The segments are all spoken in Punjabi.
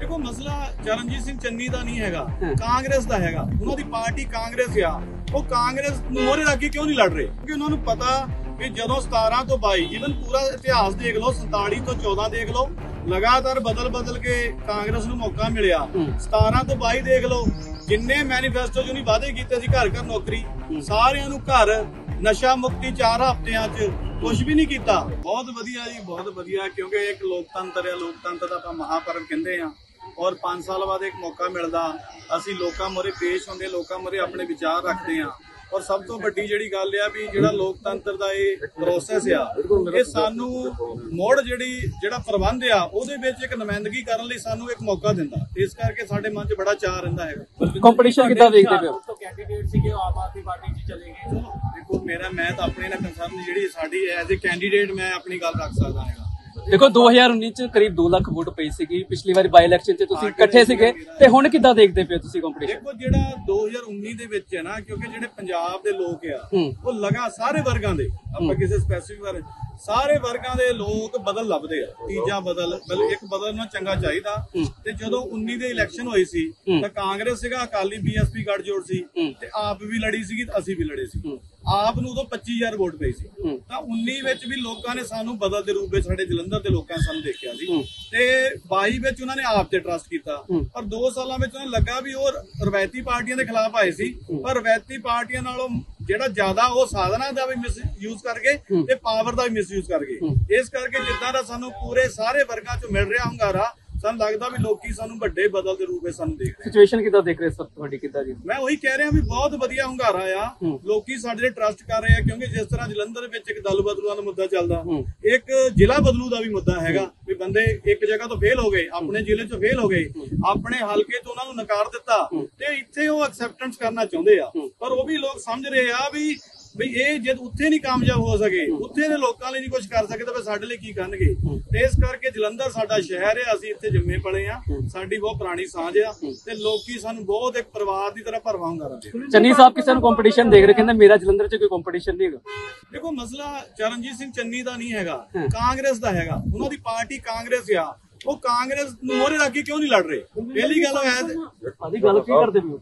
देखो मसला चरणजीत सिंह चन्नी का नहीं हैगा, कांग्रेस का हैगा। उन्होंने पार्टी कांग्रेस आ, वो कांग्रेस मोहरे रख के क्यों नहीं लड़ रहे? क्योंकि उन्होंने पता कि जो 17 तो 22 इवन पूरा इतिहास देख लो, 47 तो 14 देख लो, लगातार बदल के कांग्रेस नूं मौका मिलिया। 17 तो 22 देख लो, जिन्ने मैनीफेस्टो जो नहीं वादे कीते सी, घर घर नौकरी, सारियां नूं घर, नशा मुक्ति 4 हफ्तियां च कुछ भी नहीं किया। बहुत वधिया जी, बहुत वधिया, क्योंकि एक लोकतंत्र है, लोकतंत्र का आपां महापर्व कहंदे आ और 5 साल बाद एक मौका मिलदा, असीं लोकां मोरे पेश होंदे, लोकां मोरे अपने विचार रखते हैं। और सब तो वड्डी जिहड़ी गल आ भी जिहड़ा लोकतंत्र दा इह प्रोसैस आ, इह सानू मुड़ जिहड़ा प्रबंध आ उहदे विच एक नुमाइंदगी करन लई सानू एक मौका दिंदा। इस करके साडे मन च बड़ा चाह रहिंदा है। कंपटीशन किद्दां देखदे पिओ? तो कैंडीडेट सीगे आम आदमी पार्टी च चले गए। देखो मैं तो अपने ना कंसर्न जिहड़ी साडी एज ए कैंडीडेट मैं अपनी गल रख सकदा है। देखो 2019 ਚ ਕਰੀਬ 2 ਲੱਖ ਵੋਟ ਪਈ ਸੀਗੀ, ਪਿਛਲੀ ਵਾਰੀ ਬਾਈ ਇਲੈਕਸ਼ਨ 'ਚ ਤੁਸੀਂ ਇਕੱਠੇ ਸੀਗੇ, ਤੇ ਹੁਣ ਕਿੱਦਾਂ ਦੇਖਦੇ ਪਿਓ ਤੁਸੀਂ ਕੰਪੀਟੀਸ਼ਨ? ਦੇਖੋ ਜਿਹੜਾ 2019 ਦੇ ਵਿੱਚ ਹੈ ਨਾ, ਕਿਉਂਕਿ ਜਿਹੜੇ ਪੰਜਾਬ ਦੇ ਲੋਕ ਆ ਉਹ ਲਗਾ ਸਾਰੇ ਵਰਗਾਂ ਦੇ, ਆਪਾਂ ਕਿਸੇ ਸਪੈਸੀਫਿਕ ਵਰਗ, ਸਾਰੇ ਵਰਗਾਂ ਦੇ ਲੋਕ ਬਦਲ ਲੱਭਦੇ ਆ। ਤੀਜਾ ਬਦਲ ਮਤਲਬ ਇੱਕ ਬਦਲ ਨੂੰ ਚੰਗਾ ਚਾਹੀਦਾ। ਤੇ ਜਦੋਂ 19 ਦੇ ਇਲੈਕਸ਼ਨ ਹੋਈ ਸੀ ਤਾਂ ਕਾਂਗਰਸ ਸੀਗਾ, ਅਕਾਲੀ ਬੀਐਸਪੀ ਗੱਠਜੋੜ ਸੀ, ਤੇ ਆਪ ਵੀ ਲੜੀ ਸੀਗੀ, ਅਸੀਂ ਵੀ ਲੜੇ ਸੀ। ਆਪ ਨੂੰ ਉਦੋਂ 25000 ਵੋਟ ਪਈ ਸੀ, ਤਾਂ 19 ਵਿੱਚ ਵੀ ਲੋਕਾਂ ਨੇ ਸਾਨੂੰ ਬਦਲ ਦੇ ਰੂਪ ਵਿੱਚ, ਸਾਡੇ ਜਲੰਧਰ ਦੇ ਲੋਕਾਂ ਨੇ ਸਾਨੂੰ ਦੇਖਿਆ ਸੀ, ਤੇ 22 ਵਿੱਚ ਉਹਨਾਂ ਨੇ ਆਪ ਤੇ ਟਰਸਟ ਕੀਤਾ। ਪਰ 2 ਸਾਲਾਂ ਵਿੱਚ ਉਹਨਾਂ ਨੂੰ ਲੱਗਾ ਵੀ ਉਹ ਰਵਾਇਤੀ ਪਾਰਟੀਆਂ ਦੇ ਖਿਲਾਫ ਆਏ ਸੀ, ਪਰ ਰਵਾਇਤੀ ਪਾਰਟੀਆਂ ਨਾਲੋਂ ਜਿਹੜਾ ਜ਼ਿਆਦਾ ਉਹ ਸਾਧਨਾ ਦਾ ਵੀ ਮਿਸਯੂਜ਼ ਕਰ ਗਏ ਤੇ ਪਾਵਰ ਦਾ ਵੀ ਮਿਸਯੂਜ਼ ਕਰ ਗਏ। ਇਸ ਕਰਕੇ ਜਿੱਦਾਂ ਦਾ ਸਾਨੂੰ ਪੂਰੇ ਸਾਰੇ ਵਰਗਾਂ ਚੋਂ ਮਿਲ ਰਿਹਾ ਹੁੰਗਾਰਾ, ਸਾਨੂੰ ਲੱਗਦਾ ਵੀ ਲੋਕੀ ਸਾਨੂੰ ਵੱਡੇ ਬਦਲ ਦੇ ਰੂਪ ਵਿੱਚ ਸਾਨੂੰ ਦੇਖ ਰਹੇ। ਸਿਚੁਏਸ਼ਨ ਕਿੱਦਾਂ ਦੇਖ ਰਹੇ ਸਰ ਤੁਹਾਡੀ ਕਿੱਦਾਂ ਜੀ? ਮੈਂ ਉਹੀ ਕਹਿ ਰਿਹਾ ਵੀ ਬਹੁਤ ਵਧੀਆ ਹੁੰਗਾਰਾ ਆ, ਲੋਕੀ ਸਾਡੇ ਤੇ ਟਰਸਟ ਕਰ ਰਹੇ ਆ, ਕਿਉਂਕਿ ਜਿਸ ਤਰ੍ਹਾਂ ਜਲੰਧਰ ਵਿੱਚ ਇੱਕ ਦਲ ਬਦਲੂਆਂ ਦਾ ਮੁੱਦਾ ਚੱਲਦਾ, ਇੱਕ ਜ਼ਿਲ੍ਹਾ ਬਦਲੂ ਦਾ ਵੀ ਮੁੱਦਾ ਹੈਗਾ ਵੀ ਬੰਦੇ ਇੱਕ ਜਗ੍ਹਾ ਤੋਂ ਫੇਲ ਹੋ ਗਏ, ਆਪਣੇ ਜ਼ਿਲ੍ਹੇ ਤੋਂ ਫੇਲ ਹੋ ਗਏ, ਆਪਣੇ ਹਲਕੇ ਤੋਂ ਉਹਨਾਂ ਨੂੰ ਨਕਾਰ ਦਿੱਤਾ, ਤੇ ਇੱਥੇ ਉਹ ਐਕਸੈਪਟੈਂਸ ਕਰਨਾ ਚਾਹੁੰਦੇ ਆ। ਪਰ ਉਹ ਵੀ ਲੋਕ ਸਮਝ ਰਹੇ ਆ ਵੀ ਇਹ ਜਦ ਉੱਥੇ ਨਹੀਂ ਕਾਮਯਾਬ ਹੋ ਸਕੇ, ਉੱਥੇ ਦੇ ਲੋਕਾਂ ਲਈ ਨਹੀਂ ਕੁਝ ਕਰ ਸਕੇ, ਤਾਂ ਫਿਰ ਸਾਡੇ ਲਈ ਕੀ ਕਰਨਗੇ? ਤੇ ਇਸ ਕਰਕੇ ਜਲੰਧਰ ਸਾਡਾ ਸ਼ਹਿਰ ਹੈ, ਅਸੀਂ ਇੱਥੇ ਜੰਮੇ ਪਲੇ ਆ, ਸਾਡੀ ਬਹੁਤ ਪੁਰਾਣੀ ਸਾਂਝ ਆ, ਤੇ ਲੋਕੀ ਸਾਨੂੰ ਬਹੁਤ ਇੱਕ ਪਰਿਵਾਰ ਦੀ ਤਰ੍ਹਾਂ ਭਰਵਾਂ ਕਰਦੇ। ਚੰਨੀ ਸਾਹਿਬ ਕਿਸੇ ਨੂੰ ਕੰਪੀਟੀਸ਼ਨ ਦੇਖ ਰਹੇ, ਕਹਿੰਦੇ ਮੇਰਾ ਜਲੰਧਰ 'ਚ ਕੋਈ ਕੰਪੀਟੀਸ਼ਨ ਨਹੀਂ ਹੈਗਾ। ਦੇਖੋ ਮਸਲਾ ਚਰਨਜੀਤ ਸਿੰਘ ਚੰਨੀ ਦਾ ਨਹੀਂ ਹੈਗਾ, ਕਾਂਗਰਸ ਦਾ ਹੈਗਾ। ਉਹਨਾਂ ਦੀ ਪਾਰਟੀ ਕਾਂਗਰਸ ਆ, ਉਹ ਕਾਂਗਰਸ ਨੂੰ ਮੋਹਰੇ ਰੱਖ ਕੇ ਕਿਉਂ ਨਹੀਂ ਲੜ ਰਹੇ? ਪਹਿਲੀ ਗੱਲ ਆਦੀ ਗੱਲ ਕੀ ਕਰਦੇ ਪਿਓ?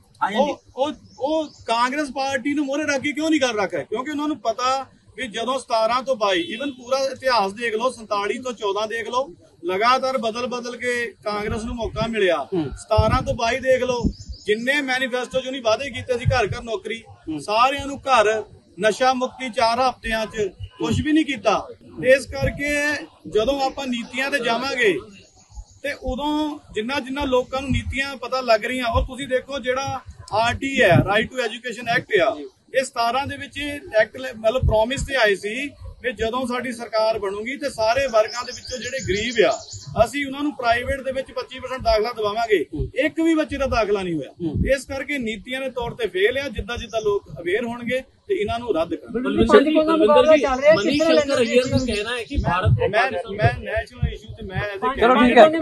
ਉਹ ਕਾਂਗਰਸ ਪਾਰਟੀ ਨੂੰ ਮੋਹਰੇ ਰੱਖ ਕੇ ਕਿਉਂ ਨਹੀਂ ਕਰ ਰੱਖਿਆ? ਕਿਉਂਕਿ ਉਹਨਾਂ ਨੂੰ ਪਤਾ ਵੀ ਜਦੋਂ 17 ਤੋਂ 22 ਇਵਨ ਪੂਰਾ ਇਤਿਹਾਸ ਦੇਖ ਲਓ, 47 ਤੋਂ 14 ਦੇਖ ਲਓ, ਲਗਾਤਾਰ ਬਦਲ ਕੇ ਕਾਂਗਰਸ ਨੂੰ ਮੌਕਾ ਮਿਲਿਆ। 17 ਤੋਂ 22 ਦੇਖ ਲਓ, ਜਿੰਨੇ ਮੈਨੀਫੈਸਟੋ ਜੋ ਨਹੀਂ ਵਾਅਦੇ ਕੀਤੇ ਸੀ, ਘਰ ਘਰ ਨੌਕਰੀ, ਸਾਰਿਆਂ ਨੂੰ ਘਰ, ਨਸ਼ਾ ਮੁਕਤੀ 4 ਹਫ਼ਤਿਆਂ ਚ ਕੁਝ ਵੀ ਨਹੀਂ ਕੀਤਾ। ਇਸ ਕਰਕੇ ਜਦੋਂ ਆਪਾਂ ਨੀਤੀਆਂ ਤੇ ਜਾਵਾਂਗੇ ਤੇ ਉਦੋਂ ਜਿੰਨਾ ਲੋਕਾਂ ਨੂੰ ਨੀਤੀਆਂ ਪਤਾ ਲੱਗ ਰਹੀਆਂ, ਔਰ ਤੁਸੀਂ ਦੇਖੋ ਜਿਹੜਾ RT ਹੈ, ਰਾਈਟ ਟੂ ਐਜੂਕੇਸ਼ਨ ਐਕਟ ਆ, ਇਹ 17 ਦੇ ਵਿੱਚ ਐਕਟ ਮਤਲਬ ਪ੍ਰੋਮਿਸ ਤੇ ਆਏ ਸੀ ਕਿ ਜਦੋਂ ਸਾਡੀ ਸਰਕਾਰ ਬਣੂਗੀ ਤੇ ਸਾਰੇ ਵਰਗਾਂ ਦੇ ਵਿੱਚੋਂ ਜਿਹੜੇ ਗਰੀਬ ਆ, ਅਸੀਂ ਉਹਨਾਂ ਨੂੰ ਪ੍ਰਾਈਵੇਟ ਦੇ ਵਿੱਚ 25% ਦਾਖਲਾ ਦਿਵਾਵਾਂਗੇ। ਇੱਕ ਵੀ ਬੱਚੇ ਦਾ ਦਾਖਲਾ ਨਹੀਂ ਹੋਇਆ। ਇਸ ਕਰਕੇ ਨੀਤੀਆਂ ਦੇ ਤੌਰ ਤੇ ਫੇਲ ਆ। ਜਿੱਦਾਂ ਲੋਕ ਅਵੇਅਰ ਹੋਣਗੇ ਤੇ ਇਹਨਾਂ ਨੂੰ ਰੱਦ ਕਰਨਗੇ। मैं ਨੈਸ਼ਨਲ ਇਸ਼ੂ ਤੇ ਮੈਂ ਚਲੋ ਠੀਕ ਹੈ।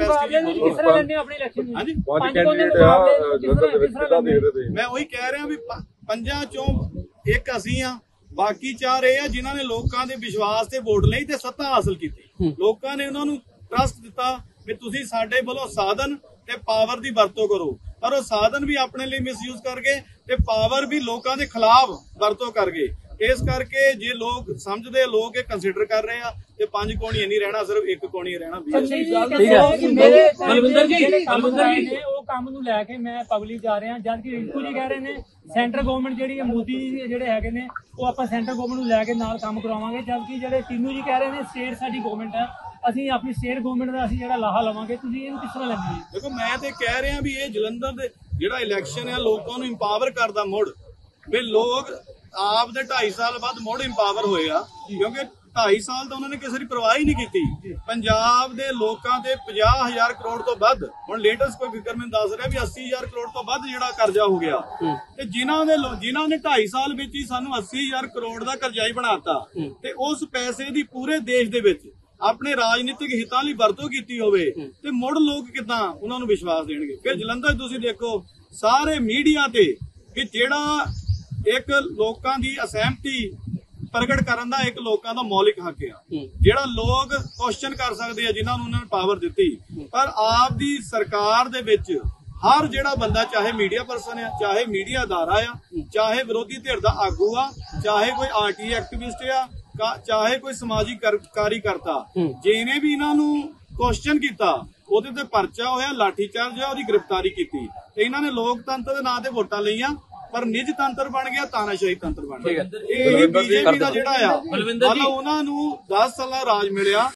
ਮੈਂ ਉਹੀ ਕਹਿ ਰਿਹਾ ਵੀ 5 ਚੋਂ ਇੱਕ ਅਸੀਂ ਆ, ਬਾਕੀ 4 ਇਹ ਆ ਜਿਨ੍ਹਾਂ ਨੇ ਲੋਕਾਂ ਦੇ ਵਿਸ਼ਵਾਸ ਤੇ ਵੋਟ ਲਈ ਤੇ ਸੱਤਾ ਹਾਸਲ ਕੀਤੀ। ਲੋਕਾਂ ਨੇ ਉਹਨਾਂ ਨੂੰ ਟਰਸਟ ਦਿੱਤਾ ਵੀ ਤੁਸੀਂ ਸਾਡੇ ਵੱਲੋਂ ਸਾਧਨ ਤੇ ਪਾਵਰ ਦੀ ਵਰਤੋਂ ਕਰੋ, ਪਰ ਉਹ ਸਾਧਨ ਵੀ ਆਪਣੇ ਲਈ ਮਿਸਯੂਜ਼ ਕਰ ਗਏ ਤੇ ਪਾਵਰ ਵੀ ਲੋਕਾਂ ਦੇ ਖਿਲਾਫ ਵਰਤੋਂ ਕਰ ਗਏ। ਇਸ ਕਰਕੇ ਜੇ ਲੋਕ ਸਮਝਦੇ, ਲੋਕ ਇਹ ਕੰਸੀਡਰ ਕਰ ਰਹੇ ਆ ਤੇ 5 ਕੋਣੀ ਨਹੀਂ ਰਹਿਣਾ, ਸਿਰਫ 1 ਕੋਣੀ ਰਹਿਣਾ। ਬਲਵਿੰਦਰ ਜੀ ਉਹ ਕੰਮ ਨੂੰ ਲੈ ਕੇ ਮੈਂ ਪਬਲਿਕ ਜਾ ਰਿਹਾ, ਜਦ ਕਿ ਰਿੰਕੂ ਜੀ ਕਹਿ ਰਹੇ ਨੇ ਸੈਂਟਰ ਗਵਰਨਮੈਂਟ ਜਿਹੜੀ ਹੈ, ਮੋਦੀ ਜਿਹੜੇ ਹੈਗੇ ਨੇ, ਉਹ ਆਪਾਂ ਸੈਂਟਰ ਗਵਰਨਮੈਂਟ ਨੂੰ ਲੈ ਕੇ ਨਾਲ ਕੰਮ ਕਰਵਾਵਾਂਗੇ, ਜਦਕਿ ਜਿਹੜੇ ਟੀਨੂ ਜੀ ਕਹਿ ਰਹੇ ਨੇ ਸਟੇਟ ਸਾਡੀ ਗਵਰਨਮੈਂਟ ਹੈ, ਅਸੀਂ ਆਪਣੀ ਸਟੇਟ ਗਵਰਨਮੈਂਟ ਦਾ ਅਸੀਂ ਜਿਹੜਾ ਲਾਹਾ ਲਵਾਂਗੇ। ਤੁਸੀਂ ਇਹਨੂੰ ਕਿਸ ਤਰ੍ਹਾਂ ਲੈਂਦੇ ਹੋ? ਦੇਖੋ ਮੈਂ ਤੇ ਕਹਿ ਰਿਹਾ ਵੀ ਇਹ ਜਲੰਧਰ ਦੇ ਜਿਹੜਾ ਇਲੈਕਸ਼ਨ ਹੈ ਲੋਕਾਂ ਨੂੰ ਇੰਪਾਵਰ ਕਰਦਾ ਮੁੜ, ਵੀ ਲੋਕ ਆਪ ਦੇ 2.5 ਸਾਲ ਬਾਅਦ ਮੁੜ ਇੰਪਾਵਰ ਹੋਏ ਆ, ਕਿਉਂਕਿ 2.5 ਸਾਲ ਤਾਂ ਉਹਨਾਂ ਨੇ ਕਿਸੇ ਦੀ ਪਰਵਾਹ ਹੀ ਨਹੀਂ ਕੀਤੀ। ਪੰਜਾਬ ਦੇ ਲੋਕਾਂ ਤੇ 50,000 ਕਰੋੜ ਤੋਂ ਵੱਧ, ਹੁਣ ਲੇਟੈਸਟ ਕੋਈ ਫਿਗਰ ਮੈਨੂੰ ਦੱਸ ਰਿਹਾ ਵੀ 80,000 ਕਰੋੜ ਤੋਂ ਵੱਧ ਜਿਹੜਾ ਕਰਜ਼ਾ ਹੋ ਗਿਆ, ਤੇ ਜਿਨ੍ਹਾਂ ਨੇ 2.5 ਸਾਲ ਵਿੱਚ ਹੀ ਸਾਨੂੰ 80,000 ਕਰੋੜ ਦਾ ਕਰਜ਼ਾਈ ਬਣਾਤਾ, ਤੇ ਉਸ ਪੈਸੇ ਦੀ ਪੂਰੇ ਦੇਸ਼ ਦੇ ਵਿੱਚ ਆਪਣੇ ਰਾਜਨੀਤਿਕ ਹਿੱਤਾਂ ਲਈ ਵਰਤੋਂ ਕੀਤੀ ਹੋਵੇ, ਤੇ ਮੁੜ ਲੋਕ ਕਿੱਦਾਂ ਉਹਨਾਂ ਨੂੰ ਵਿਸ਼ਵਾਸ ਦੇਣਗੇ? ਫਿਰ ਜਲੰਧਰ ਤੁਸੀਂ ਦੇਖੋ ਸਾਰੇ ਮੀਡੀਆ ਤੇ ਕਿ ਜਿਹੜਾ ਇੱਕ ਲੋਕਾਂ ਦੀ ਅਸਹਿਮਤੀ ਪ੍ਰਗਟ ਕਰਨ ਦਾ ਇੱਕ ਲੋਕਾਂ ਦਾ ਮੌਲਿਕ ਹੱਕ ਆ, ਜਿਹੜਾ ਲੋਕ ਕੁਐਸਚਨ ਕਰ ਸਕਦੇ ਆ, ਜਿਨ੍ਹਾਂ ਨੂੰ ਉਹਨਾਂ ਨੇ ਪਾਵਰ ਦਿੱਤੀ। ਪਰ ਆਪ ਦੀ ਸਰਕਾਰ ਦੇ ਵਿੱਚ ਹਰ ਜਿਹੜਾ ਬੰਦਾ, ਚਾਹੇ ਮੀਡੀਆ ਪਰਸਨ ਆ, ਚਾਹੇ ਮੀਡੀਆ ਅਦਾਰਾ ਆ, ਚਾਹੇ ਵਿਰੋਧੀ ਧਿਰ ਦਾ ਆਗੂ ਆ, ਚਾਹੇ ਕੋਈ ਆਰਟੀ ਐਕਟਿਵਿਸਟ ਆ, ਚਾਹੇ ਕੋਈ ਸਮਾਜਿਕ ਕਾਰੀਕਰਤਾ, ਜਿਹਨੇ ਵੀ ਇਹਨਾਂ ਨੂੰ ਕੁਐਸਚਨ ਕੀਤਾ ਉਹਦੇ ਤੇ ਪਰਚਾ ਹੋਇਆ, ਲਾਠੀਚਾਰਜ ਹੋਇਆ, ਉਹਦੀ ਗ੍ਰਿਫਤਾਰੀ ਕੀਤੀ। ਤੇ ਇਹਨਾਂ ਨੇ ਲੋਕਤੰਤਰ ਦੇ ਨਾਂ ਤੇ ਵੋਟਾਂ ਲਈਆਂ, ਪਰ ਨਿੱਜ ਤੰਤਰ ਬਣ ਗਿਆ, ਤਾਨਾਸ਼ਾਹੀ ਤੰਤਰ ਬਣ ਗਿਆ। ਇਹ ਬੀਜੇਪੀ ਦਾ ਜਿਹੜਾ ਆ, ਮਤਲਬ ਉਹਨਾਂ ਨੂੰ 10 ਸਾਲਾਂ ਰਾਜ ਮਿਲਿਆ,